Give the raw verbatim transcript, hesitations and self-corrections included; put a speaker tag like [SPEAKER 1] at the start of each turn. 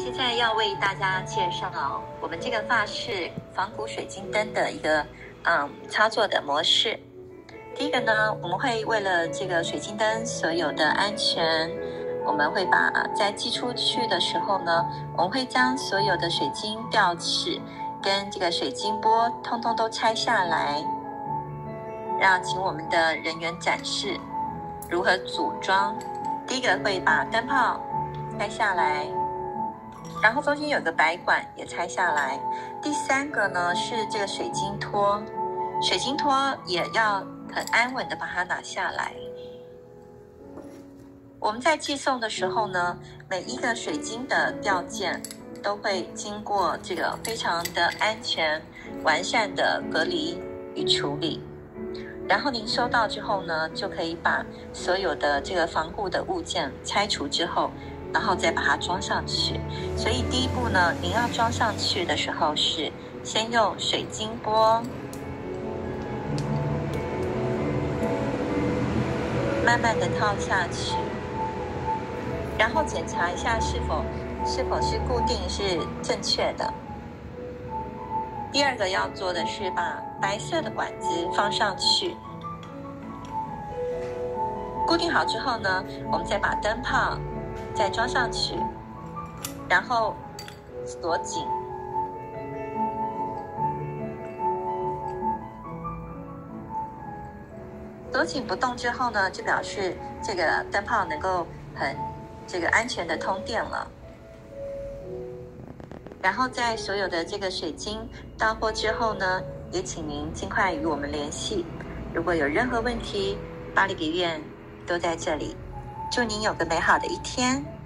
[SPEAKER 1] 现在要为大家介绍我们这个法式仿古水晶灯的一个嗯操作的模式。第一个呢，我们会为了这个水晶灯所有的安全，我们会把在寄出去的时候呢，我们会将所有的水晶吊饰跟这个水晶波通通都拆下来，让请我们的人员展示如何组装。第一个会把灯泡拆下来，然后中间有个白管也拆下来。第三个呢是这个水晶托，水晶托也要很安稳的把它拿下来。我们在寄送的时候呢，每一个水晶的吊件都会经过这个非常的安全完善的隔离与处理。然后您收到之后呢，就可以把所有的这个防护的物件拆除之后，然后再把它装上去。所以第一步呢，您要装上去的时候是先用水晶波慢慢的套下去，然后检查一下是否是否是固定是正确的。第二个要做的是把白色的管子放上去，固定好之后呢，我们再把灯泡再装上去，然后锁紧。锁紧不动之后呢，就表示这个灯泡能够很这个安全的通电了。然后在所有的这个水晶到货之后呢，也请您尽快与我们联系。如果有任何问题，巴黎别院都在这里。祝您有个美好的一天。